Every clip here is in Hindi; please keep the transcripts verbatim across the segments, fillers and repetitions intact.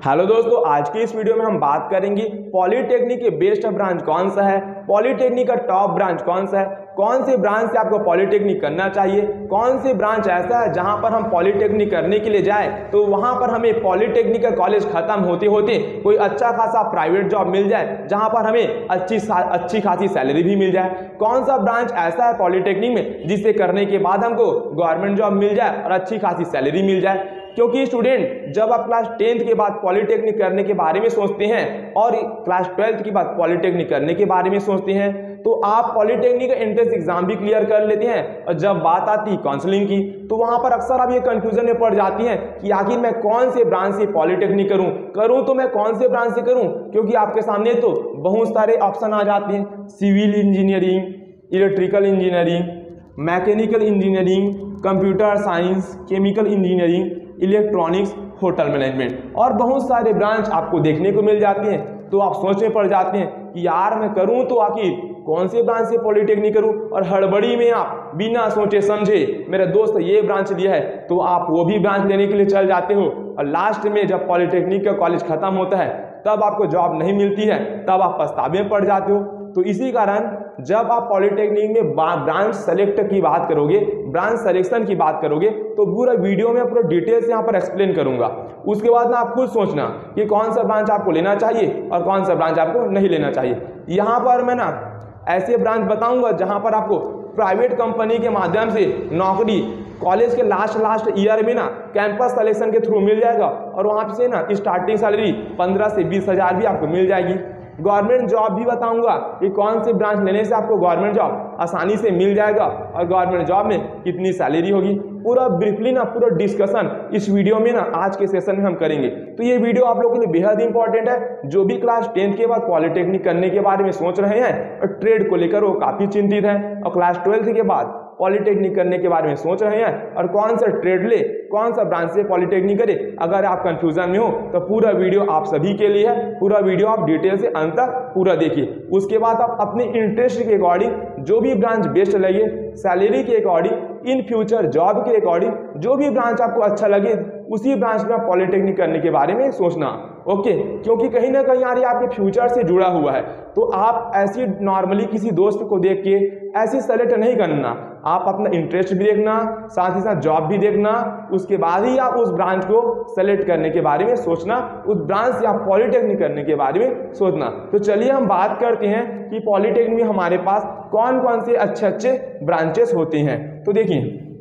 हेलो दोस्तों, आज की इस वीडियो में हम बात करेंगे पॉलीटेक्निक के बेस्ट ब्रांच कौन सा है, पॉलीटेक्निक का टॉप ब्रांच कौन सा है, कौन से ब्रांच से आपको पॉलीटेक्निक करना चाहिए, कौन से ब्रांच ऐसा है जहां पर हम पॉलीटेक्निक करने के लिए जाए तो वहां पर हमें पॉलीटेक्निक का कॉलेज खत्म होते होते कोई अच्छा खासा प्राइवेट जॉब मिल जाए जहां पर हमें अच्छी अच्छी खासी सैलरी भी मिल जाए। कौन सा ब्रांच ऐसा है पॉलीटेक्निक में जिसे करने के बाद हमको गवर्नमेंट जॉब मिल जाए और अच्छी खासी सैलरी मिल जाए। क्योंकि स्टूडेंट जब आप क्लास टेंथ के बाद पॉलीटेक्निक करने के बारे में सोचते हैं और क्लास ट्वेल्थ के बाद पॉलीटेक्निक करने के बारे में सोचते हैं तो आप पॉलीटेक्निक का एंट्रेंस एग्जाम भी क्लियर कर लेते हैं और जब बात आती है काउंसलिंग की तो वहां पर अक्सर आप ये कंफ्यूजन में पड़ जाती हैं कि आखिर मैं कौन से ब्रांच से पॉलीटेक्निक करूं करूं तो मैं कौन से ब्रांच से करूं, क्योंकि आपके सामने तो बहुत सारे ऑप्शन आ जाते हैं, civil engineering, electrical engineering, mechanical engineering, computer science, chemical engineering, electronics, hotel management और बहुत सारे ब्रांच आपको देखने को मिल जाते हैं। तो आप सोच में पड़ जाते हैं कि यार मैं करूं तो आखिर कौन से ब्रांच से पॉलीटेक्निक करूं, और हड़बड़ी में आप बिना सोचे समझे मेरे दोस्त ये ब्रांच लिया है तो आप वो भी ब्रांच लेने के लिए चल जाते हो और लास्ट में जब पॉलीटेक्निक का कॉलेज खत्म होता है तब आपको जॉब नहीं मिलती है, तब आप पछतावे में पड़ जाते हो। तो इसी कारण जब आप पॉलीटेक्निक में ब्रांच सेलेक्ट की बात करोगे, ब्रांच सिलेक्शन की बात करोगे तो पूरा वीडियो में पूरा डिटेल से यहाँ पर एक्सप्लेन करूंगा। उसके बाद ना आप खुद सोचना कि कौन सा ब्रांच आपको लेना चाहिए और कौन सा ब्रांच आपको नहीं लेना चाहिए। यहाँ पर मैं ना ऐसे ब्रांच बताऊंगा जहाँ पर आपको प्राइवेट कंपनी के माध्यम से नौकरी कॉलेज के लास्ट लास्ट ईयर में ना कैंपस सिलेक्शन के थ्रू मिल जाएगा और वहाँ से ना स्टार्टिंग सैलरी पंद्रह से बीस हजार भी आपको मिल जाएगी। गवर्नमेंट जॉब भी बताऊंगा कि कौन से ब्रांच लेने से आपको गवर्नमेंट जॉब आसानी से मिल जाएगा और गवर्नमेंट जॉब में कितनी सैलरी होगी। पूरा ब्रीफली ना पूरा डिस्कशन इस वीडियो में ना आज के सेशन में हम करेंगे। तो ये वीडियो आप लोगों के लिए बेहद इंपॉर्टेंट है। जो भी क्लास टेंथ के बाद पॉलीटेक्निक करने के बारे में सोच रहे हैं और ट्रेड को लेकर वो काफी चिंतित हैं और क्लास ट्वेल्थ के बाद पॉलीटेक्निक करने के बारे में सोच रहे हैं और कौन सा ट्रेड ले, कौन सा ब्रांच से पॉलीटेक्निक करे, अगर आप कंफ्यूजन में हो तो पूरा वीडियो आप सभी के लिए है। पूरा वीडियो आप डिटेल से अंत तक पूरा देखिए। उसके बाद आप अपने इंटरेस्ट के अकॉर्डिंग जो भी ब्रांच बेस्ट लगे, सैलरी के अकॉर्डिंग, इन फ्यूचर जॉब के अकॉर्डिंग जो भी ब्रांच आपको अच्छा लगे उसी ब्रांच में आप पॉलीटेक्निक करने के बारे में सोचना। ओके, क्योंकि कहीं ना कहीं यार ये आपके फ्यूचर से जुड़ा हुआ है तो आप ऐसी नॉर्मली किसी दोस्त को देख के ऐसी सेलेक्ट नहीं करना। आप अपना इंटरेस्ट भी देखना, साथ ही साथ जॉब भी देखना, उसके बाद ही आप उस ब्रांच को सेलेक्ट करने के बारे में सोचना, उस ब्रांच से आप पॉलीटेक्निक करने के बारे में सोचना। तो चलिए हम बात करते हैं कि पॉलीटेक्निक में हमारे पास कौन कौन से अच्छे अच्छे ब्रांचेस होते हैं। तो देखिए,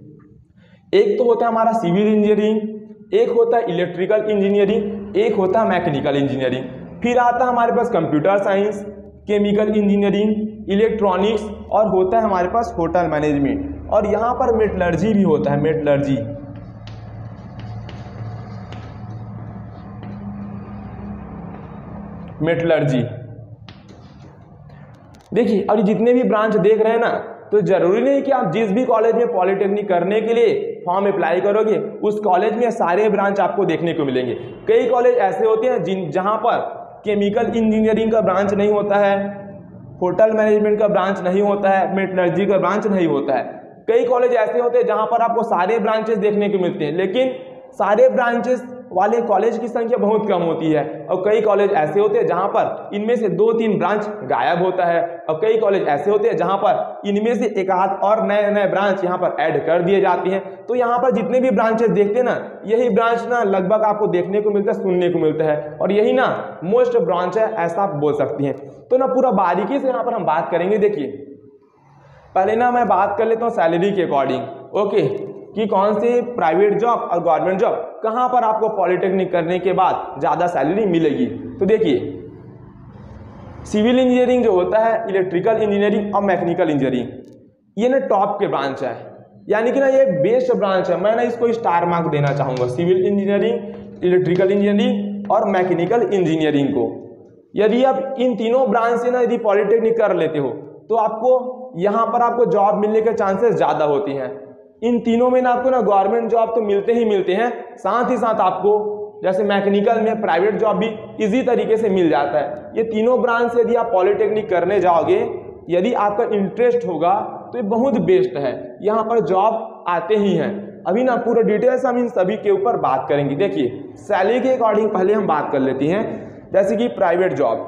एक तो होता है हमारा सिविल इंजीनियरिंग, एक होता है इलेक्ट्रिकल इंजीनियरिंग, एक होता है मैकेनिकल इंजीनियरिंग, फिर आता है हमारे पास computer science, chemical engineering, electronics और होता है हमारे पास होटल मैनेजमेंट। और यहाँ पर मेटलर्जी भी होता है, मेटलर्जी। मेटलर्जी देखिए, और जितने भी ब्रांच देख रहे हैं ना तो जरूरी नहीं कि आप जिस भी कॉलेज में पॉलीटेक्निक करने के लिए फॉर्म अप्लाई करोगे उस कॉलेज में सारे ब्रांच आपको देखने को मिलेंगे। कई कॉलेज ऐसे होते हैं जिन जहां पर केमिकल इंजीनियरिंग का ब्रांच नहीं होता है, होटल मैनेजमेंट का ब्रांच नहीं होता है, मेटलर्जी का ब्रांच नहीं होता है। कई कॉलेज ऐसे होते हैं जहां पर आपको सारे ब्रांचेस देखने को मिलते हैं, लेकिन सारे ब्रांचेस वाले कॉलेज की संख्या बहुत कम होती है। और कई कॉलेज ऐसे होते हैं जहां पर इनमें से दो तीन ब्रांच गायब होता है और कई कॉलेज ऐसे होते हैं जहां पर इनमें से एक आध और नए नए ब्रांच यहां पर ऐड कर दिए जाते हैं। तो यहां पर जितने भी ब्रांचेस देखते हैं ना यही ब्रांच ना लगभग आपको देखने को मिलता है, सुनने को मिलता है और यही ना मोस्ट ब्रांच है, ऐसा आप बोल सकती हैं। तो ना पूरा बारीकी से यहाँ पर हम बात करेंगे। देखिए, पहले ना मैं बात कर लेता हूँ सैलरी के अकॉर्डिंग। ओके, कि कौन से प्राइवेट जॉब और गवर्नमेंट जॉब कहां पर आपको पॉलीटेक्निक करने के बाद ज्यादा सैलरी मिलेगी। तो देखिए, सिविल इंजीनियरिंग जो होता है, इलेक्ट्रिकल इंजीनियरिंग और मैकेनिकल इंजीनियरिंग, ये ना टॉप के ब्रांच है, यानी कि ना ये बेस्ट ब्रांच है। मैं ना इसको स्टार मार्क देना चाहूंगा, सिविल इंजीनियरिंग, इलेक्ट्रिकल इंजीनियरिंग और मैकेनिकल इंजीनियरिंग को। यदि आप इन तीनों ब्रांच से ना यदि पॉलीटेक्निक कर लेते हो तो आपको यहाँ पर आपको जॉब मिलने के चांसेस ज्यादा होती हैं। इन तीनों में ना आपको ना गवर्नमेंट जॉब तो मिलते ही मिलते हैं, साथ ही साथ आपको जैसे मैकेनिकल में प्राइवेट जॉब भी इजी तरीके से मिल जाता है। ये तीनों ब्रांच से यदि आप पॉलीटेक्निक करने जाओगे, यदि आपका इंटरेस्ट होगा तो ये बहुत बेस्ट है, यहाँ पर जॉब आते ही हैं। अभी ना पूरा डिटेल्स हम इन सभी के ऊपर बात करेंगे। देखिए सैलरी के अकॉर्डिंग पहले हम बात कर लेते हैं। जैसे कि प्राइवेट जॉब,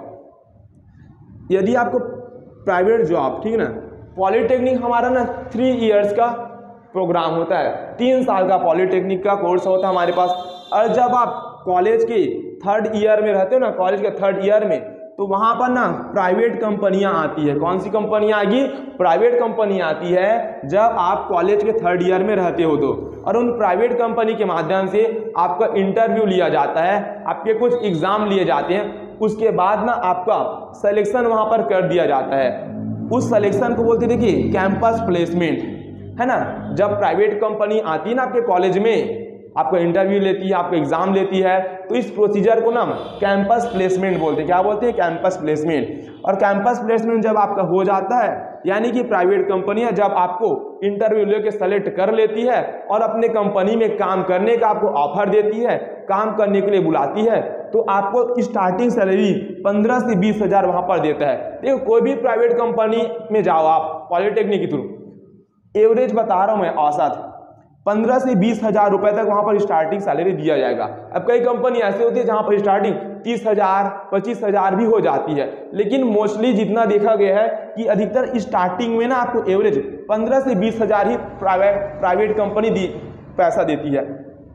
यदि आपको प्राइवेट जॉब, ठीक ना, पॉलिटेक्निक हमारा ना थ्री इयर्स का प्रोग्राम होता है, तीन साल का पॉलिटेक्निक का कोर्स होता है हमारे पास। और जब आप कॉलेज के थर्ड ईयर में रहते हो ना, कॉलेज के थर्ड ईयर में, तो वहाँ पर ना प्राइवेट कंपनियाँ आती है। कौन सी कंपनियाँ आएगी? प्राइवेट कंपनी आती है जब आप कॉलेज के थर्ड ईयर में रहते हो तो। और उन प्राइवेट कंपनी के माध्यम से आपका इंटरव्यू लिया जाता है, आपके कुछ एग्ज़ाम लिए जाते हैं, उसके बाद ना आपका सिलेक्शन वहाँ पर कर दिया जाता है। उस सिलेक्शन को बोलते हैं, देखिए, कैंपस प्लेसमेंट, है ना। जब प्राइवेट कंपनी आती है ना आपके कॉलेज में, आपका इंटरव्यू लेती है, आपका एग्जाम लेती है, तो इस प्रोसीजर को ना कैंपस प्लेसमेंट बोलते हैं। क्या बोलते हैं? Campus placement. और कैंपस प्लेसमेंट जब आपका हो जाता है, यानी कि प्राइवेट कंपनियां जब आपको इंटरव्यू लेके सेलेक्ट कर लेती है और अपने कंपनी में काम करने का आपको ऑफर देती है, काम करने के लिए बुलाती है, तो आपको स्टार्टिंग सैलरी पंद्रह से बीस हजार वहां पर देता है। देखो कोई भी प्राइवेट कंपनी में जाओ आप पॉलिटेक्निक के थ्रू, एवरेज बता रहा हूं मैं, औसत पंद्रह से बीस हजार रुपए तक वहां पर स्टार्टिंग सैलरी दिया जाएगा। अब कई कंपनी ऐसे होती है जहां पर स्टार्टिंग तीस हजार पच्चीस हजार भी हो जाती है, लेकिन मोस्टली जितना देखा गया है कि अधिकतर स्टार्टिंग में ना आपको एवरेज पंद्रह से बीस हजार ही प्राइवेट प्राइवेट कंपनी दी पैसा देती है।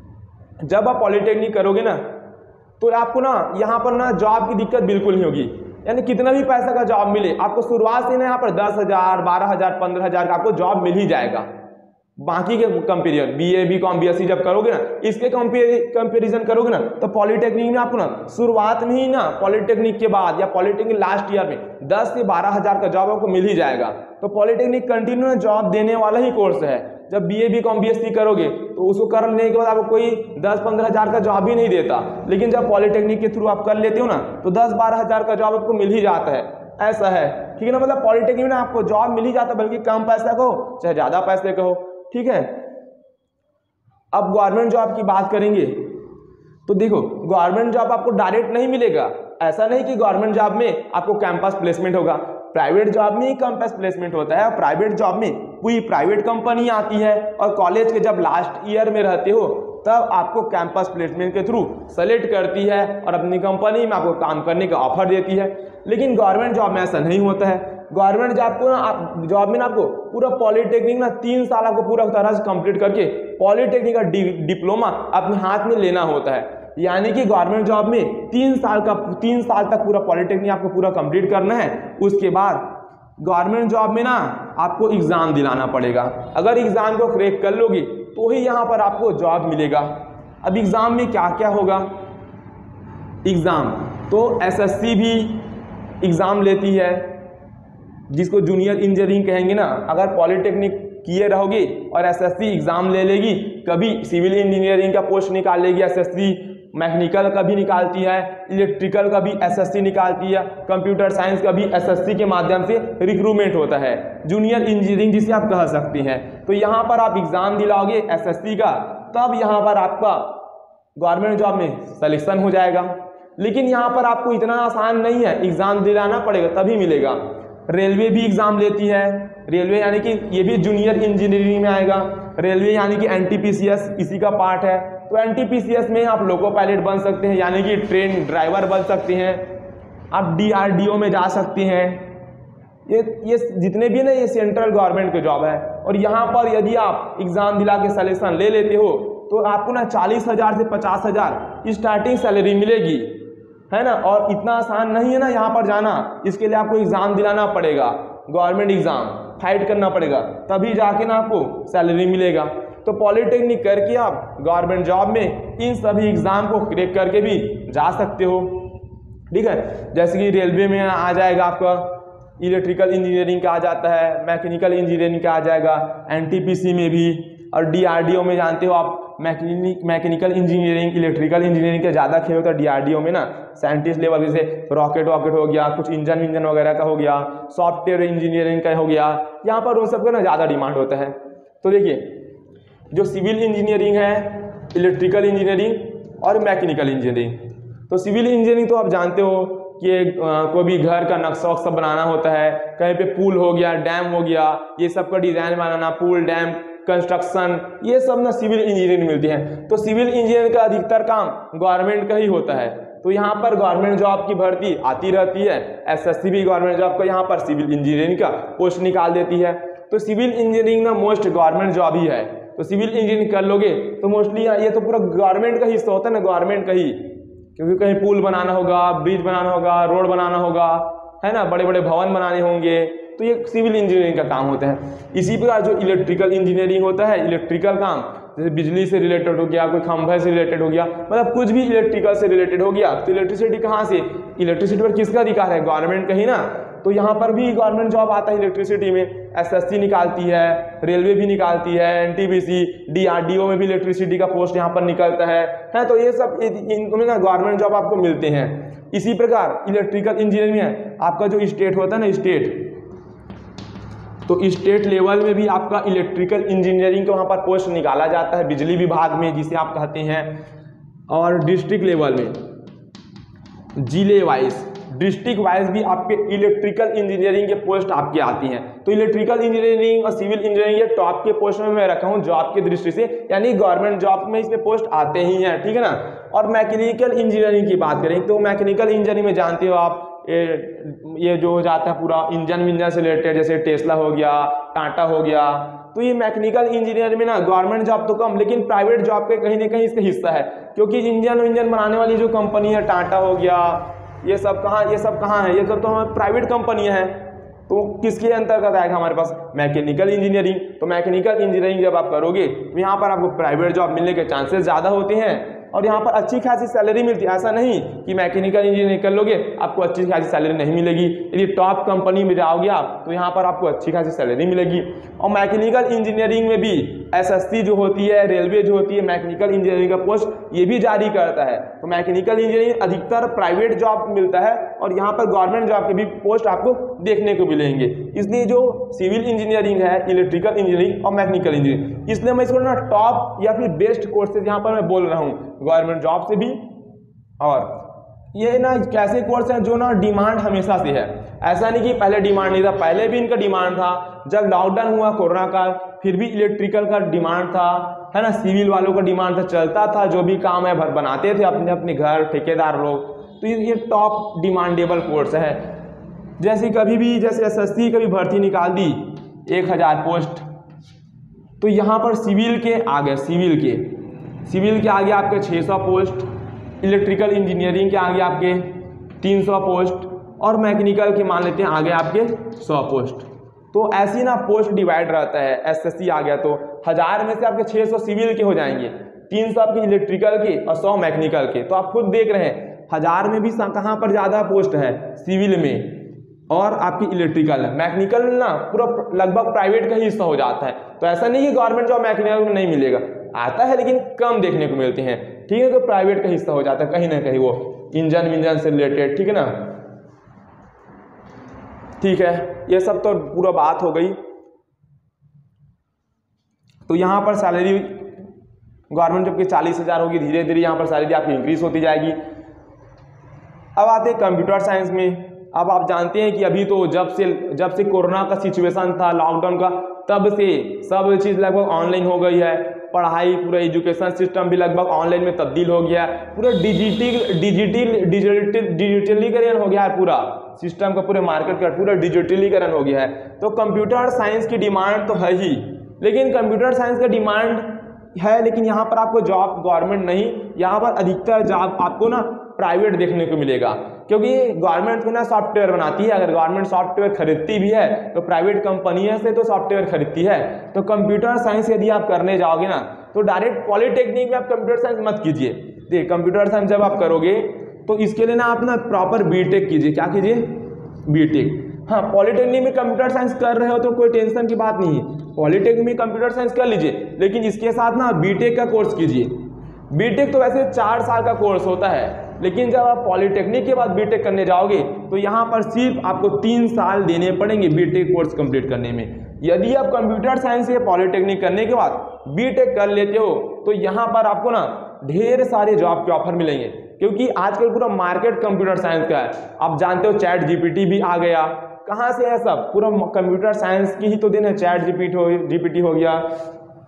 जब आप पॉलिटेक्निक करोगे ना, तो आपको ना यहाँ पर ना जॉब की दिक्कत बिल्कुल नहीं होगी। यानी कितना भी पैसा का जॉब मिले, आपको शुरुआत से ना यहाँ पर दस हजार बारह हजार पंद्रह हजार का आपको जॉब मिल ही जाएगा। बाकी के comparison B A B com B S C जब करोगे ना, इसके कंपेरिजन करोगे ना, तो पॉलिटेक्निक में आपको ना शुरुआत में ही ना, पॉलिटेक्निक के बाद या पॉलिटेक्निक लास्ट ईयर में दस से बारह हजार का जॉब आपको मिल ही जाएगा। तो पॉलिटेक्निक कंटिन्यू जॉब देने वाला ही कोर्स है। जब B A B com B S C करोगे तो उसको करने के बाद आपको कोई दस पंद्रह हजार का जॉब ही नहीं देता, लेकिन जब पॉलिटेक्निक के थ्रू आप कर लेते हो ना, तो दस बारह हजार का जॉब आपको मिल ही जाता है। ऐसा है, ठीक है ना। मतलब पॉलिटेक्निक में आपको जॉब मिल ही जाता है, बल्कि कम पैसा का हो चाहे ज्यादा पैसे का हो, ठीक है। अब गवर्नमेंट जॉब की बात करेंगे, तो देखो गवर्नमेंट जॉब आपको डायरेक्ट नहीं मिलेगा। ऐसा नहीं कि गवर्नमेंट जॉब में आपको कैंपस प्लेसमेंट होगा, प्राइवेट जॉब में ही कैंपस प्लेसमेंट होता है। प्राइवेट जॉब में पूरी प्राइवेट कंपनी आती है और कॉलेज के जब लास्ट ईयर में रहते हो तब आपको कैंपस प्लेसमेंट के थ्रू सेलेक्ट करती है और अपनी कंपनी में आपको काम करने का ऑफर देती है। लेकिन गवर्नमेंट जॉब में ऐसा नहीं होता है। गवर्नमेंट जॉब को ना आप जॉब में ना आपको पूरा पॉलिटेक्निक ना तीन साल आपको पूरा तरह से कंप्लीट करके पॉलिटेक्निक का डि, डिप्लोमा अपने हाथ में लेना होता है। यानी कि गवर्नमेंट जॉब में तीन साल का तीन साल तक पूरा पॉलिटेक्निक आपको पूरा कंप्लीट करना है। उसके बाद गवर्नमेंट जॉब में ना आपको एग्जाम दिलाना पड़ेगा। अगर एग्जाम को क्रैक कर लोगे तो ही यहाँ पर आपको जॉब मिलेगा। अब एग्जाम में क्या क्या होगा? एग्जाम तो एस एस सी भी एग्जाम लेती है, जिसको जूनियर इंजीनियरिंग कहेंगे ना। अगर पॉलिटेक्निक किए रहोगे और एसएससी एग्जाम ले लेगी, कभी सिविल इंजीनियरिंग का पोस्ट निकाल लेगी एसएससी, मैकेनिकल का भी निकालती है, इलेक्ट्रिकल का भी एसएससी निकालती है, कंप्यूटर साइंस का भी एसएससी के माध्यम से रिक्रूटमेंट होता है, जूनियर इंजीनियरिंग जिसे आप कह सकते हैं। तो यहाँ पर आप एग्जाम दिलाओगे एसएससी का, तब यहाँ पर आपका गवर्नमेंट जॉब में सिलेक्शन हो जाएगा। लेकिन यहाँ पर आपको इतना आसान नहीं है, एग्जाम दिलाना पड़ेगा तभी मिलेगा। रेलवे भी एग्जाम लेती है, रेलवे यानी कि ये भी जूनियर इंजीनियरिंग में आएगा। रेलवे यानी कि एनटीपीसीएस इसी का पार्ट है। तो एनटीपीसीएस में आप लोको पायलट बन सकते हैं, यानी कि ट्रेन ड्राइवर बन सकते हैं। आप डीआरडीओ में जा सकते हैं। ये ये जितने भी ना ये सेंट्रल गवर्नमेंट के जॉब है। और यहाँ पर यदि आप एग्जाम दिला के सिलेक्शन ले लेते हो तो आपको ना चालीस हजार से पचास हजार स्टार्टिंग सैलरी मिलेगी, है ना। और इतना आसान नहीं है ना यहाँ पर जाना, इसके लिए आपको एग्जाम दिलाना पड़ेगा, गवर्नमेंट एग्जाम फाइट करना पड़ेगा, तभी जाके ना आपको सैलरी मिलेगा। तो पॉलिटेक्निक करके आप गवर्नमेंट जॉब में इन सभी एग्जाम को क्रैक करके भी जा सकते हो, ठीक है। जैसे कि रेलवे में आ जाएगा आपका इलेक्ट्रिकल इंजीनियरिंग का आ जाता है, मैकेनिकल इंजीनियरिंग का आ जाएगा, एनटीपीसी में भी, और डीआरडीओ में जानते हो आप mechanic mechanical engineering electrical engineering का ज़्यादा खेल होता है डीआरडीओ में ना। साइंटिस्ट लेवल जैसे रॉकेट वॉकेट हो गया, कुछ इंजन विंजन वगैरह का हो गया, सॉफ्टवेयर इंजीनियरिंग का हो गया, यहाँ पर उन सब का ना ज़्यादा डिमांड होता है। तो देखिए जो सिविल इंजीनियरिंग है, इलेक्ट्रिकल इंजीनियरिंग और मैकेनिकल इंजीनियरिंग, तो सिविल इंजीनियरिंग तो आप जानते हो कि कोई भी घर का नक्शा वक्शा बनाना होता है, कहीं पे पुल हो गया, डैम हो गया, ये सब का डिज़ाइन बनाना, पुल डैम कंस्ट्रक्शन, ये सब ना सिविल इंजीनियरिंग मिलती है। तो सिविल इंजीनियरिंग का अधिकतर काम गवर्नमेंट का ही होता है। तो यहाँ पर गवर्नमेंट जॉब की भर्ती आती रहती है। एसएससी भी गवर्नमेंट जॉब का यहाँ पर सिविल इंजीनियरिंग का पोस्ट निकाल देती है। तो सिविल इंजीनियरिंग ना मोस्ट गवर्नमेंट जॉब ही है। तो सिविल इंजीनियरिंग कर लोगे तो मोस्टली ये तो पूरा गवर्नमेंट का हिस्सा होता है ना, गवर्नमेंट का ही, क्योंकि कहीं पुल बनाना होगा, ब्रिज बनाना होगा, रोड बनाना होगा, है ना, बड़े बड़े भवन बनाने होंगे, तो ये सिविल इंजीनियरिंग का काम होता है। इसी प्रकार जो इलेक्ट्रिकल इंजीनियरिंग होता है, इलेक्ट्रिकल काम, जैसे बिजली से रिलेटेड हो गया, कोई खंभे से रिलेटेड हो गया, मतलब कुछ भी इलेक्ट्रिकल से रिलेटेड हो गया। तो इलेक्ट्रिसिटी कहाँ से, इलेक्ट्रिसिटी पर किसका अधिकार है, गवर्नमेंट का ही ना। तो यहाँ पर भी गवर्नमेंट जॉब आता है इलेक्ट्रिसिटी में। एसएससी निकालती है, रेलवे भी निकालती है, एनटीपीसी, डीआरडीओ में भी इलेक्ट्रिसिटी का पोस्ट यहाँ पर निकलता है है तो ये सब इनमें ना गवर्नमेंट जॉब आपको मिलते हैं। इसी प्रकार इलेक्ट्रिकल इंजीनियरिंग में आपका जो स्टेट होता है ना, स्टेट, तो स्टेट लेवल में भी आपका इलेक्ट्रिकल इंजीनियरिंग का वहाँ पर पोस्ट निकाला जाता है, बिजली विभाग में जिसे आप कहते हैं। और डिस्ट्रिक्ट लेवल में, जिले वाइज, डिस्ट्रिक्ट वाइज भी आपके इलेक्ट्रिकल इंजीनियरिंग के पोस्ट आपके आती हैं। तो इलेक्ट्रिकल इंजीनियरिंग और सिविल इंजीनियरिंग ये टॉप के पोस्ट में मैं रखा हूँ जॉब की दृष्टि से, यानी गवर्नमेंट जॉब में इसमें पोस्ट आते ही हैं, ठीक है ना। और मैकेनिकल इंजीनियरिंग की बात करें तो मैकेनिकल इंजीनियरिंग में जानते हो आप, ये ये जो हो जाता है पूरा इंजन विंजन से रिलेटेड, जैसे टेस्ला हो गया, टाटा हो गया। तो ये मैकेनिकल इंजीनियर में ना गवर्नमेंट जॉब तो कम, लेकिन प्राइवेट जॉब के कहीं ना कहीं इसका हिस्सा है, क्योंकि इंजन विंजन बनाने वाली जो कंपनी है, टाटा हो गया, ये सब कहाँ ये सब कहाँ है, ये सब तो हमारे प्राइवेट कंपनियां हैं। तो किसके अंतर्गत आएगा हमारे पास, मैकेनिकल इंजीनियरिंग। तो मैकेनिकल इंजीनियरिंग जब आप करोगे तो यहाँ पर आपको प्राइवेट जॉब मिलने के चांसेस ज़्यादा होते हैं और यहाँ पर अच्छी खासी सैलरी मिलती है। ऐसा नहीं कि मैकेनिकल इंजीनियरिंग कर लोगे आपको अच्छी खासी सैलरी नहीं मिलेगी। यदि टॉप कंपनी में जाओगे आप तो यहाँ पर आपको अच्छी खासी सैलरी मिलेगी। और मैकेनिकल इंजीनियरिंग में भी एसएससी जो होती है, रेलवे जो होती है, मैकेनिकल इंजीनियरिंग का पोस्ट ये भी जारी करता है। तो मैकेनिकल इंजीनियरिंग अधिकतर प्राइवेट जॉब मिलता है और यहाँ पर गवर्नमेंट जॉब के भी पोस्ट आपको देखने को मिलेंगे। इसलिए जो सिविल इंजीनियरिंग है, इलेक्ट्रिकल इंजीनियरिंग और मैकेनिकल इंजीनियरिंग, इसलिए मैं इसको ना टॉप या फिर बेस्ट कोर्सेज यहाँ पर मैं बोल रहा हूँ गवर्नमेंट जॉब से भी। और ये ना कैसे कोर्स हैं जो ना डिमांड हमेशा से है, ऐसा नहीं कि पहले डिमांड नहीं था, पहले भी इनका डिमांड था। जब लॉकडाउन हुआ कोरोना का, फिर भी इलेक्ट्रिकल का डिमांड था, है ना, सिविल वालों का डिमांड था, चलता था, जो भी काम है भर बनाते थे अपने अपने घर ठेकेदार लोग। तो ये टॉप डिमांडेबल कोर्स है। जैसे कभी भी जैसे एसएससी कभी भर्ती निकाल दी एक हज़ार पोस्ट, तो यहाँ पर सिविल के आगे सिविल के सिविल के आगे आपके छः सौ पोस्ट, इलेक्ट्रिकल इंजीनियरिंग के आगे आपके तीन सौ पोस्ट और मैकेनिकल के मान लेते हैं आगे आपके सौ पोस्ट। तो ऐसी ना पोस्ट डिवाइड रहता है। एसएससी आ गया तो हज़ार में से आपके छः सौ सिविल के हो जाएंगे, तीन सौ आपके इलेक्ट्रिकल के और सौ मैकेनिकल के। तो आप खुद देख रहे हैं हज़ार में भी कहाँ पर ज़्यादा पोस्ट है, सिविल में और आपकी इलेक्ट्रिकल है। मैकेनिकल ना पूरा लगभग प्राइवेट का ही हिस्सा हो जाता है। तो ऐसा नहीं कि गवर्नमेंट जॉब मैकेनिकल में नहीं मिलेगा, आता है लेकिन कम देखने को मिलते हैं, ठीक है। तो प्राइवेट का हिस्सा हो जाता है कहीं ना कहीं, वो इंजन विंजन से रिलेटेड, ठीक है ना। ठीक है, ये सब तो पूरा बात हो गई। तो यहाँ पर सैलरी गवर्नमेंट जॉब की चालीस हज़ार होगी, धीरे धीरे यहाँ पर सैलरी आपकी इंक्रीज होती जाएगी। अब आते हैं कंप्यूटर साइंस में। अब आप जानते हैं कि अभी तो जब से जब से कोरोना का सिचुएशन था, लॉकडाउन का, तब से सब चीज़ लगभग ऑनलाइन हो गई है। पढ़ाई, पूरा एजुकेशन सिस्टम भी लगभग ऑनलाइन में तब्दील हो गया है। पूरा डिजिटल डिजिटल डिजिटल डिजिटलीकरण हो गया है, पूरा सिस्टम का, पूरे मार्केट का पूरा डिजिटलीकरण हो गया है। तो कंप्यूटर साइंस की डिमांड तो है ही, लेकिन कंप्यूटर साइंस का डिमांड है, लेकिन यहाँ पर आपको जॉब गवर्नमेंट नहीं, यहाँ पर अधिकतर जॉब आपको ना प्राइवेट देखने को मिलेगा, क्योंकि गवर्नमेंट ना सॉफ्टवेयर बनाती है। अगर गवर्नमेंट सॉफ्टवेयर खरीदती भी है तो प्राइवेट कंपनियों से तो सॉफ्टवेयर खरीदती है। तो कंप्यूटर साइंस यदि आप करने जाओगे ना तो डायरेक्ट पॉलिटेक्निक में आप कंप्यूटर साइंस मत कीजिए। देखिए कंप्यूटर साइंस जब आप करोगे तो इसके लिए ना आप ना प्रॉपर बीटेक कीजिए। क्या कीजिए? बीटेक। हाँ, पॉलिटेक्निक में कंप्यूटर साइंस कर रहे हो तो कोई टेंशन की बात नहीं है, पॉलिटेक्निक में कंप्यूटर साइंस कर लीजिए, लेकिन इसके साथ ना बीटेक का कोर्स कीजिए। बीटेक तो वैसे चार साल का कोर्स होता है, लेकिन जब आप पॉलिटेक्निक के बाद बीटेक करने जाओगे तो यहाँ पर सिर्फ आपको तीन साल देने पड़ेंगे बीटेक कोर्स कंप्लीट करने में। यदि आप कंप्यूटर साइंस से पॉलिटेक्निक करने के बाद बीटेक कर लेते हो तो यहाँ पर आपको ना ढेर सारे जॉब के ऑफर मिलेंगे, क्योंकि आजकल पूरा मार्केट कंप्यूटर साइंस का है। आप जानते हो चैट जीपीटी भी आ गया, कहाँ से है सब? पूरा कंप्यूटर साइंस की ही तो दिन है। चैट जीपीटी हो जीपीटी हो गया,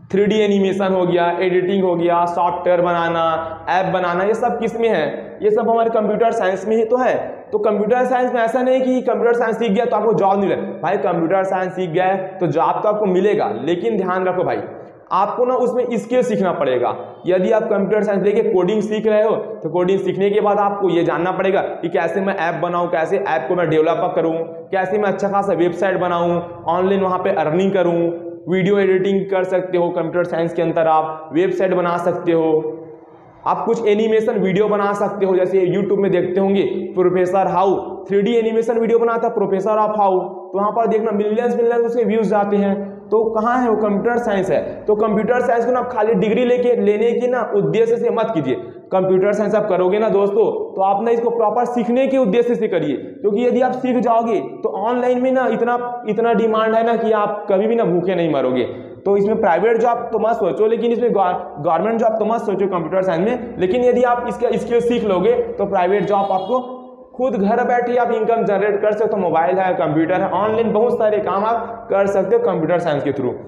थ्री डी एनिमेशन हो गया, एडिटिंग हो गया, सॉफ्टवेयर बनाना, ऐप बनाना, ये सब किस में है? ये सब हमारे कंप्यूटर साइंस में ही तो है। तो कंप्यूटर साइंस में ऐसा नहीं कि कंप्यूटर साइंस सीख गया तो आपको जॉब नहीं मिले। भाई कंप्यूटर साइंस सीख गया है तो जॉब तो आपको मिलेगा, लेकिन ध्यान रखो भाई आपको ना उसमें स्किल सीखना पड़ेगा। यदि आप कंप्यूटर साइंस लेके कोडिंग सीख रहे हो तो कोडिंग सीखने के बाद आपको ये जानना पड़ेगा कि कैसे मैं ऐप बनाऊं, कैसे ऐप को मैं डेवलप करूं, कैसे मैं अच्छा खासा वेबसाइट बनाऊं, ऑनलाइन वहां पे अर्निंग करूं, वीडियो एडिटिंग कर सकते हो कंप्यूटर साइंस के अंदर, आप वेबसाइट बना सकते हो, आप कुछ एनिमेशन वीडियो बना सकते हो। जैसे यूट्यूब में देखते होंगे professor how three D animation video बनाता है, प्रोफेसर ऑफ हाउ, तो वहाँ पर देखना मिलियंस मिलियंस उसके व्यूज जाते हैं। तो कहाँ है वो? कंप्यूटर साइंस है। तो कंप्यूटर साइंस को ना खाली डिग्री लेके लेने की ना उद्देश्य से मत कीजिए। कंप्यूटर साइंस आप करोगे ना दोस्तों तो आप ना इसको प्रॉपर सीखने के उद्देश्य से करिए, क्योंकि यदि आप सीख जाओगे तो ऑनलाइन में ना इतना इतना डिमांड है ना कि आप कभी भी ना भूखे नहीं मरोगे। तो इसमें प्राइवेट जॉब तो मत सोचो, लेकिन इसमें गवर्नमेंट जॉब तो मत सोचो कंप्यूटर साइंस में। लेकिन यदि आप इसका स्किल सीख लोगे तो प्राइवेट जॉब आपको खुद घर बैठे आप इनकम जनरेट कर सकते हो। मोबाइल है, कंप्यूटर है, ऑनलाइन बहुत सारे काम आप कर सकते हो कंप्यूटर साइंस के थ्रू।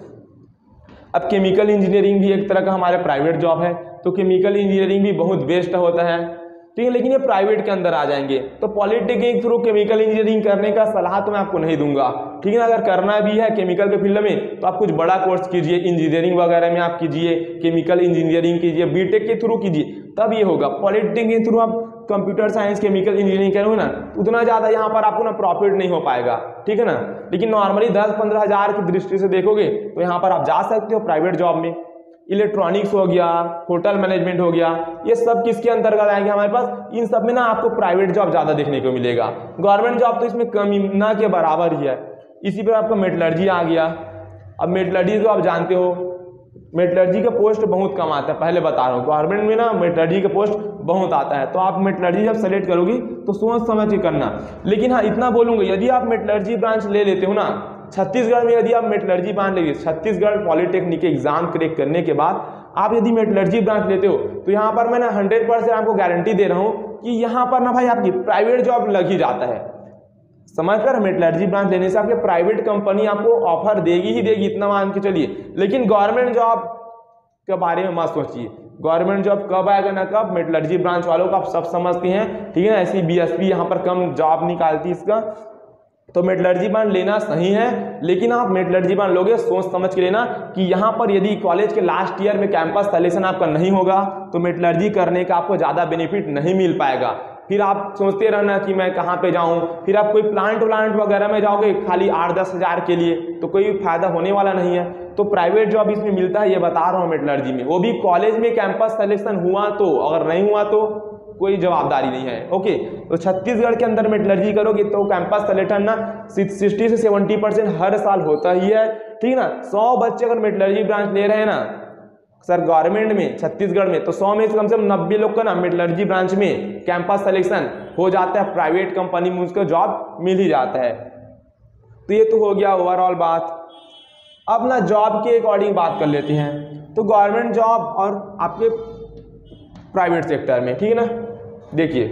अब केमिकल इंजीनियरिंग भी एक तरह का हमारे प्राइवेट जॉब है, तो केमिकल इंजीनियरिंग भी बहुत बेस्ट होता है, ठीक है, लेकिन ये प्राइवेट के अंदर आ जाएंगे। तो पॉलिटेक्निक के थ्रू केमिकल इंजीनियरिंग करने का सलाह तो मैं आपको नहीं दूंगा, ठीक है ना। अगर करना भी है केमिकल के फील्ड में तो आप कुछ बड़ा कोर्स कीजिए, इंजीनियरिंग वगैरह में आप कीजिए, केमिकल इंजीनियरिंग कीजिए, बीटेक के थ्रू कीजिए, तब ये होगा। पॉलिटेक्निक के थ्रू आप कंप्यूटर साइंस केमिकल इंजीनियरिंग करोगे ना उतना ज़्यादा यहाँ पर आपको ना प्रॉफिट नहीं हो पाएगा, ठीक है ना। लेकिन नॉर्मली दस पंद्रह हज़ार की दृष्टि से देखोगे तो यहाँ पर आप जा सकते हो प्राइवेट जॉब में। इलेक्ट्रॉनिक्स हो गया, होटल मैनेजमेंट हो गया, ये सब किसके अंतर्गत आएंगे हमारे पास? इन सब में ना आपको प्राइवेट जॉब ज़्यादा देखने को मिलेगा। गवर्नमेंट जॉब तो इसमें कम ना के बराबर ही है। इसी पर आपका मेटलर्जी आ गया। अब मेटलर्जी तो आप जानते हो मेटलर्जी का पोस्ट बहुत कम आता है, पहले बता रहा हूँ। गवर्नमेंट में ना मेटलर्जी का पोस्ट बहुत आता है, तो आप मेटलर्जी जब सेलेक्ट करोगी तो सोच समझ के करना। लेकिन हाँ इतना बोलूँगा, यदि आप मेटलर्जी ब्रांच ले लेते हो ना छत्तीसगढ़ में, यदि आप मेटलर्जी ब्रांच लेंगे, छत्तीसगढ़ पॉलिटेक्निक के एग्जाम क्रैक करने के बाद आप यदि मेटलर्जी ब्रांच लेते हो तो यहाँ पर मैं ना हंड्रेड परसेंट आपको गारंटी दे रहा हूँ कि यहाँ पर ना भाई आपकी प्राइवेट जॉब लग ही जाता है। समझ कर, मेटलर्जी ब्रांच लेने से आपके प्राइवेट कंपनी आपको ऑफर देगी ही देगी, इतना मान के चलिए। लेकिन गवर्नमेंट जॉब के बारे में मत सोचिए, गवर्नमेंट जॉब कब आएगा ना कब, मेटलर्जी ब्रांच वालों को आप सब समझते हैं, ठीक है ना। ऐसी बीएसपी यहाँ पर कम जॉब निकालती इसका, तो मेटलर्जी ब्रांच लेना सही है। लेकिन आप मेटलर्जी ब्रांच लोगे सोच समझ के लेना कि यहाँ पर यदि कॉलेज के लास्ट ईयर में कैंपस सिलेक्शन आपका नहीं होगा तो मेटलर्जी करने का आपको ज़्यादा बेनिफिट नहीं मिल पाएगा। फिर आप सोचते रहना कि मैं कहाँ पे जाऊँ, फिर आप कोई प्लांट व्लांट वगैरह में जाओगे खाली आठ दस हज़ार के लिए, तो कोई फायदा होने वाला नहीं है। तो प्राइवेट जॉब इसमें मिलता है, ये बता रहा हूँ मेटलर्जी में, वो भी कॉलेज में कैंपस सिलेक्शन हुआ तो, अगर नहीं हुआ तो कोई जवाबदारी नहीं है। ओके, तो छत्तीसगढ़ के अंदर मेटलर्जी करोगे तो कैंपस सिलेक्शन ना सिक्सटी से सेवेंटी परसेंट हर साल होता ही है, ठीक ना। सौ बच्चे अगर मेटलर्जी ब्रांच ले रहे हैं ना सर गवर्नमेंट में छत्तीसगढ़ में, तो सौ में से कम से कम नब्बे लोग का ना मेटलर्जी ब्रांच में कैंपस सिलेक्शन हो जाता है, प्राइवेट कंपनी में उसको जॉब मिल ही जाता है। तो ये तो हो गया ओवरऑल बात। अब ना जॉब के अकॉर्डिंग बात कर लेते हैं, तो गवर्नमेंट जॉब और आपके प्राइवेट सेक्टर में, ठीक है ना। देखिए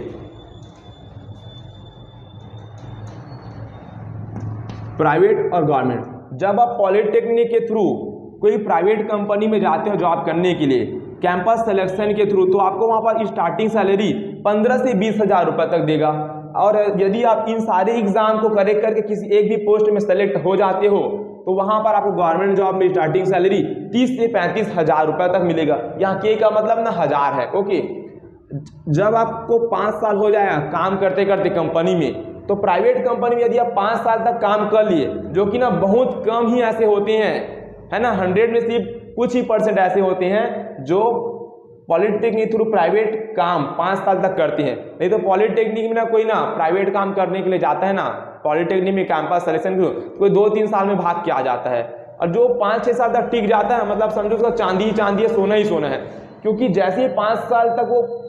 प्राइवेट और गवर्नमेंट, जब आप पॉलिटेक्निक के थ्रू कोई प्राइवेट कंपनी में जाते हो जॉब करने के लिए कैंपस सिलेक्शन के थ्रू, तो आपको वहाँ पर स्टार्टिंग सैलरी पंद्रह से बीस हज़ार रुपये तक देगा। और यदि आप इन सारे एग्जाम को करेक्ट करके किसी एक भी पोस्ट में सेलेक्ट हो जाते हो तो वहाँ पर आपको गवर्नमेंट जॉब में स्टार्टिंग सैलरी तीस से पैंतीस हज़ार रुपये तक मिलेगा। यहाँ के का मतलब ना हज़ार है। ओके, जब आपको पाँच साल हो जाएगा काम करते करते कंपनी में, तो प्राइवेट कंपनी में यदि आप पाँच साल तक काम कर लिए, जो कि ना बहुत कम ही ऐसे होते हैं, है ना, हंड्रेड में सिर्फ कुछ ही परसेंट ऐसे होते हैं जो पॉलिटेक्निक थ्रू प्राइवेट काम पाँच साल तक करते हैं। नहीं तो पॉलिटेक्निक में ना कोई ना प्राइवेट काम करने के लिए जाता है ना पॉलिटेक्निक में कैंपस सिलेक्शन के तो कोई दो तीन साल में भाग के आ जाता है, और जो पाँच छः साल तक टिक जाता है मतलब समझो उसका चांदी ही चांदी है, सोना ही सोना है। क्योंकि जैसे ही पाँच साल तक वो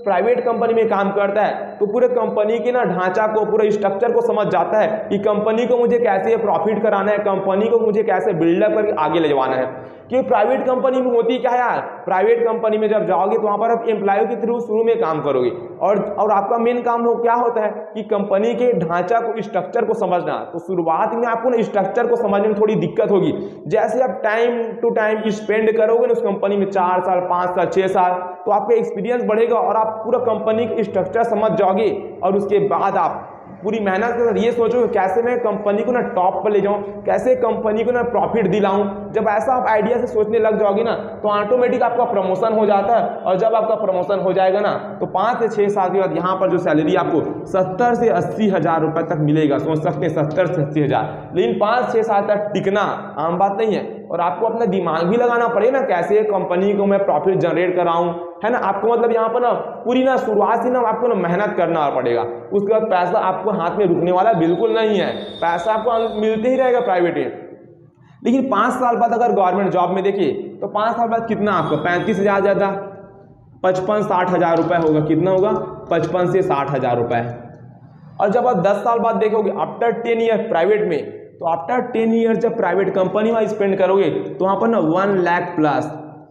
प्राइवेट कंपनी में काम करता है तो पूरे कंपनी के ना ढांचा को, पूरे स्ट्रक्चर को समझ जाता है कि कंपनी को मुझे कैसे प्रॉफिट कराना है, कंपनी को मुझे कैसे बिल्डअप करके आगे ले जाना है। क्योंकि प्राइवेट कंपनी में होती क्या है यार, प्राइवेट कंपनी में जब जाओगे तो वहाँ पर आप एम्प्लॉय के थ्रू शुरू में काम करोगे और और आपका मेन काम हो क्या होता है कि कंपनी के ढांचा को, स्ट्रक्चर को समझना। तो शुरुआत में आपको ना स्ट्रक्चर को समझने में थोड़ी दिक्कत होगी। जैसे आप टाइम टू टाइम स्पेंड करोगे ना उस कंपनी में, चार साल पाँच साल छः साल, तो आपका एक्सपीरियंस बढ़ेगा और आप पूरा कंपनी का स्ट्रक्चर समझ जाओगे। और उसके बाद आप पूरी मेहनत के साथ ये सोचो कैसे मैं कंपनी को ना टॉप पर ले जाऊं, कैसे कंपनी को ना प्रॉफिट दिलाऊं। जब ऐसा आप आइडिया से सोचने लग जाओगे ना तो ऑटोमेटिक आपका प्रमोशन हो जाता है। और जब आपका प्रमोशन हो जाएगा ना तो पाँच से छः साल के बाद यहाँ पर जो सैलरी आपको सत्तर से अस्सी हज़ार रुपये तक मिलेगा। सोच सकते हैं सत्तर से अस्सी हज़ार, लेकिन पाँच छः साल तक टिकना आम बात नहीं है। और आपको अपना दिमाग भी लगाना पड़ेगा ना, कैसे कंपनी को मैं प्रॉफिट जनरेट कराऊं, है ना। आपको मतलब यहाँ पर ना पूरी ना शुरुआत से ना आपको ना मेहनत करना पड़ेगा। उसके बाद पैसा आपको हाथ में रुकने वाला बिल्कुल नहीं है, पैसा आपको मिलते ही रहेगा प्राइवेट में। लेकिन पाँच साल बाद अगर गवर्नमेंट जॉब में देखिए तो पाँच साल बाद कितना आपको पैंतीस हज़ार ज़्यादा पचपन साठ हज़ार रुपये होगा। कितना होगा? पचपन से साठ हज़ार रुपये। और जब आप दस साल बाद देखोगे आफ्टर टेन ईयर प्राइवेट में, तो आफ्टर टेन ईयर जब प्राइवेट कंपनी में स्पेंड करोगे तो वहाँ पर ना one lakh plus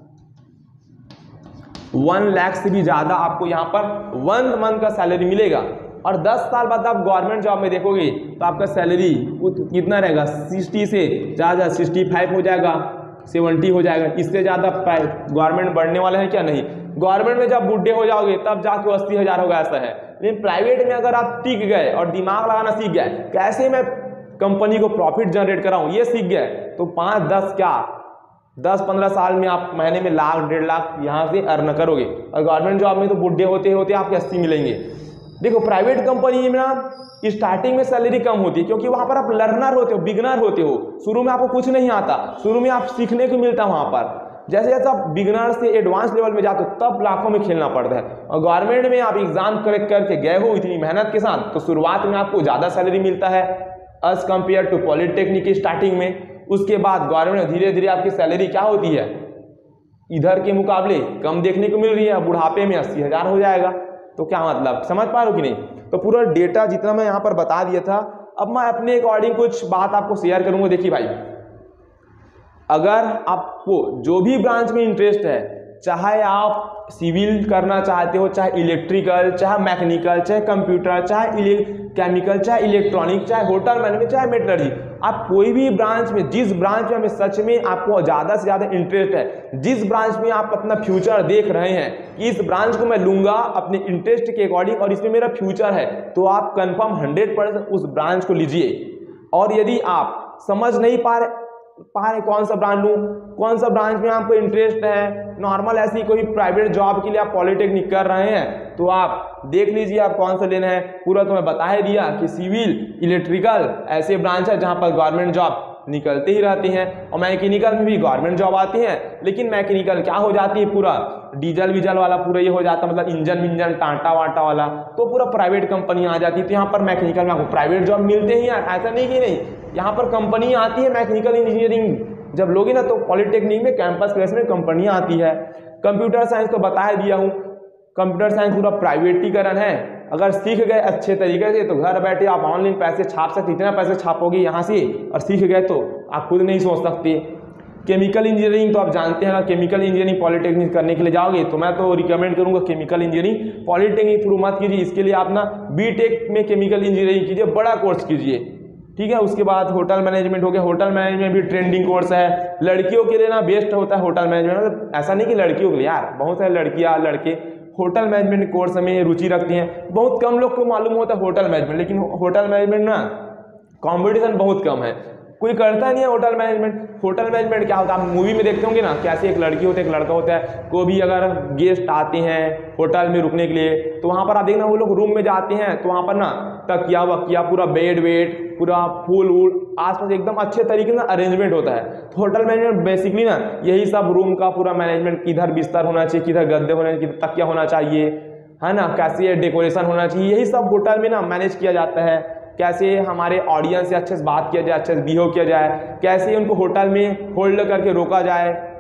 one lakh से भी ज़्यादा आपको यहाँ पर वन मंथ का सैलरी मिलेगा। और दस साल बाद आप गवर्नमेंट जॉब में देखोगे तो आपका सैलरी कितना रहेगा? सिक्सटी से ज़्यादा सिक्सटी फाइव हो जाएगा, सेवेंटी हो जाएगा। इससे ज़्यादा गवर्नमेंट बढ़ने वाले हैं क्या? नहीं। गवर्नमेंट में जब बूढ़े हो जाओगे तब जाके अस्सी हज़ार होगा, ऐसा है। लेकिन प्राइवेट में अगर आप टिक गए और दिमाग लगाना सीख गए कैसे मैं कंपनी को प्रॉफिट जनरेट कराऊं, ये सीख गए, तो पाँच दस क्या दस पंद्रह साल में आप महीने में लाख डेढ़ लाख यहाँ से अर्न करोगे। और गवर्नमेंट जॉब में तो बूढ़े होते होते आपके अस्सी मिलेंगे। देखो प्राइवेट कंपनी में ना स्टार्टिंग में सैलरी कम होती है क्योंकि वहाँ पर आप लर्नर होते हो, बिगनर होते हो। शुरू में आपको कुछ नहीं आता, शुरू में आप सीखने को मिलता है वहाँ पर। जैसे जैसे आप बिगनर से एडवांस लेवल में जाते हो तब लाखों में खेलना पड़ता है। और गवर्नमेंट में आप एग्जाम करेक्ट करके गए हो इतनी मेहनत के साथ, तो शुरुआत में आपको ज़्यादा सैलरी मिलता है एज कम्पेयर टू पॉलिटेक्निक की स्टार्टिंग में। उसके बाद गवर्नमेंट धीरे धीरे आपकी सैलरी क्या होती है, इधर के मुकाबले कम देखने को मिल रही है। बुढ़ापे में अस्सी हज़ार हो जाएगा। तो क्या मतलब, समझ पा रहे हो कि नहीं? तो पूरा डेटा जितना मैं यहाँ पर बता दिया था, अब मैं अपने अकॉर्डिंग कुछ बात आपको शेयर करूँगा। देखिए भाई, अगर आपको जो भी ब्रांच में इंटरेस्ट है, चाहे आप सिविल करना चाहते हो, चाहे इलेक्ट्रिकल, चाहे मैकेनिकल, चाहे कंप्यूटर, चाहे केमिकल, चाहे इलेक्ट्रॉनिक, चाहे होटल मैनेजमेंट, चाहे मेटलर्जी, आप कोई भी ब्रांच में, जिस ब्रांच में हमें सच में आपको ज़्यादा से ज़्यादा इंटरेस्ट है, जिस ब्रांच में आप अपना फ्यूचर देख रहे हैं कि इस ब्रांच को मैं लूँगा अपने इंटरेस्ट के अकॉर्डिंग और इसमें मेरा फ्यूचर है, तो आप कन्फर्म हंड्रेड परसेंट उस ब्रांच को लीजिए। और यदि आप समझ नहीं पा रहे पा रहे कौन सा ब्रांच लूँ, कौन सा ब्रांच में आपको इंटरेस्ट है, नॉर्मल ऐसी कोई प्राइवेट जॉब के लिए आप पॉलिटेक्निक कर रहे हैं, तो आप देख लीजिए आप कौन सा लेना है। पूरा तो मैं बता ही दिया कि सिविल, इलेक्ट्रिकल ऐसे ब्रांच है जहाँ पर गवर्नमेंट जॉब निकलते ही रहती हैं। और मैकेनिकल में भी गवर्नमेंट जॉब आती है, लेकिन मैकेनिकल क्या हो जाती है, पूरा डीजल वीजल वाला पूरा ये हो जाता है, मतलब इंजन विंजन टाटा वाटा वाला, तो पूरा प्राइवेट कंपनी आ जाती है। तो यहाँ पर मैकेनिकल में आपको प्राइवेट जॉब मिलते ही हैं, ऐसा नहीं कि नहीं, यहाँ पर कंपनी आती है। मैकेनिकल इंजीनियरिंग जब लोगे ना तो पॉलिटेक्निक में कैंपस प्लेसमेंट कंपनियाँ आती है। कंप्यूटर साइंस तो बता दिया हूँ, कंप्यूटर साइंस पूरा प्राइवेटीकरण है। अगर सीख गए अच्छे तरीके से तो घर बैठे आप ऑनलाइन पैसे छाप सकते, इतना पैसे छापोगे यहाँ से, और सीख गए तो आप खुद नहीं सोच सकते। केमिकल इंजीनियरिंग तो आप जानते हैं ना, केमिकल इंजीनियरिंग पॉलिटेक्निक करने के लिए जाओगे तो मैं तो रिकमेंड करूँगा केमिकल इंजीनियरिंग पॉलिटेक्निक थ्रू मत कीजिए। इसके लिए आप ना बी टेक में केमिकल इंजीनियरिंग कीजिए, बड़ा कोर्स कीजिए, ठीक है। उसके बाद होटल मैनेजमेंट हो गया, होटल मैनेजमेंट भी ट्रेंडिंग कोर्स है। लड़कियों के लिए ना बेस्ट होता है होटल मैनेजमेंट, मतलब ऐसा नहीं कि लड़कियों के लिए, यार बहुत सारे लड़कियाँ लड़के होटल मैनेजमेंट कोर्स में रुचि रखती हैं। बहुत कम लोग को मालूम होता है होटल मैनेजमेंट, लेकिन होटल मैनेजमेंट ना कंपटीशन बहुत कम है, कोई करता नहीं है होटल मैनेजमेंट। होटल मैनेजमेंट क्या होता है, आप मूवी में देखते होंगे ना, कैसे एक लड़की होती है एक लड़का होता है, को भी अगर गेस्ट आते हैं होटल में रुकने के लिए तो वहाँ पर आप देखना वो लोग रूम में जाते हैं तो वहाँ पर ना तकिया वकिया पूरा बेड वेड पूरा फूल वूल आसपास एकदम अच्छे तरीके से अरेंजमेंट होता है। तो होटल मैनेजमेंट बेसिकली ना यही सब रूम का पूरा मैनेजमेंट, किधर बिस्तर होना चाहिए, किधर गद्दे होने चाहिए, किधर तकिया होना चाहिए, है ना, कैसे डेकोरेशन होना चाहिए, यही सब होटल में ना मैनेज किया जाता है। कैसे हमारे ऑडियंस से अच्छे से बात किया जाए, अच्छे से बिहेव किया जाए, कैसे उनको होटल में होल्ड करके रोका जाए,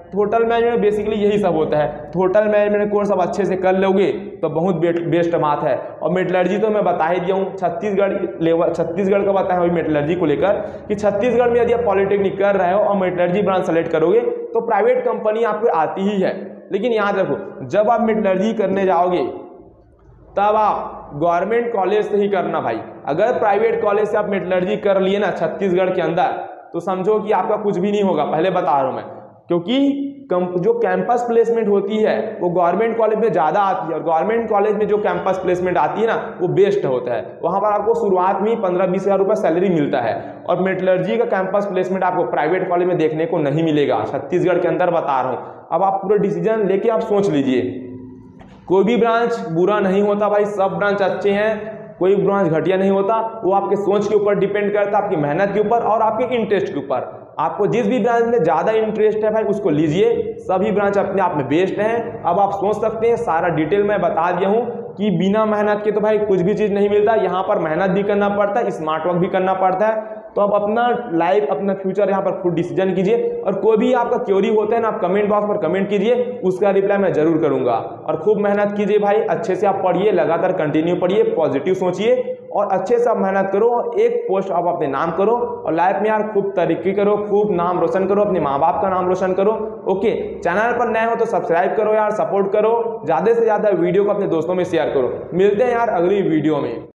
होटल मैनेजमेंट बेसिकली यही सब होता है। होटल मैनेजमेंट कोर्स आप अच्छे से कर लोगे तो बहुत बेस्ट बात है। और मेटलर्जी तो मैं बता ही दिया हूँ, छत्तीसगढ़ लेवल छत्तीसगढ़ का बताया हुआ मेटलर्जी को लेकर कि छत्तीसगढ़ में यदि आप पॉलिटेक्निक कर रहे हो और मेटलर्जी ब्रांच सेलेक्ट करोगे तो प्राइवेट कंपनी आपको आती ही है। लेकिन याद रखो, जब आप मेटलर्जी करने जाओगे तब आप गवर्नमेंट कॉलेज से ही करना भाई। अगर प्राइवेट कॉलेज से आप मेटलर्जी कर लिए ना छत्तीसगढ़ के अंदर तो समझो कि आपका कुछ भी नहीं होगा, पहले बता रहा हूं मैं। क्योंकि जो कैंपस प्लेसमेंट होती है वो गवर्नमेंट कॉलेज में ज़्यादा आती है, और गवर्नमेंट कॉलेज में जो कैंपस प्लेसमेंट आती है ना वो बेस्ट होता है। वहाँ पर आपको शुरुआत में ही पंद्रह बीस हज़ार रुपये सैलरी मिलता है। और मेटलर्जी का कैंपस प्लेसमेंट आपको प्राइवेट कॉलेज में देखने को नहीं मिलेगा, छत्तीसगढ़ के अंदर बता रहा हूँ। अब आप पूरे डिसीजन लेके आप सोच लीजिए। कोई भी ब्रांच बुरा नहीं होता भाई, सब ब्रांच अच्छे हैं, कोई ब्रांच घटिया नहीं होता। वो आपके सोच के ऊपर डिपेंड करता है, आपकी मेहनत के ऊपर और आपके इंटरेस्ट के ऊपर। आपको जिस भी ब्रांच में ज़्यादा इंटरेस्ट है भाई उसको लीजिए, सभी ब्रांच अपने आप में बेस्ट हैं। अब आप सोच सकते हैं, सारा डिटेल मैं बता दिया हूँ कि बिना मेहनत के तो भाई कुछ भी चीज़ नहीं मिलता। यहाँ पर मेहनत भी करना पड़ता है, स्मार्ट वर्क भी करना पड़ता है। तो आप अपना लाइफ, अपना फ्यूचर यहाँ पर खुद डिसीजन कीजिए। और कोई भी आपका क्वेरी होता है ना, आप कमेंट बॉक्स पर कमेंट कीजिए, उसका रिप्लाई मैं जरूर करूँगा। और खूब मेहनत कीजिए भाई, अच्छे से आप पढ़िए, लगातार कंटिन्यू पढ़िए, पॉजिटिव सोचिए और अच्छे से आप मेहनत करो। एक पोस्ट आप अपने नाम करो और लाइफ में यार खूब तरक्की करो, खूब नाम रोशन करो, अपने माँ बाप का नाम रोशन करो। ओके, चैनल पर नए हो तो सब्सक्राइब करो यार, सपोर्ट करो, ज़्यादा से ज़्यादा वीडियो को अपने दोस्तों में शेयर करो। मिलते हैं यार अगली वीडियो में।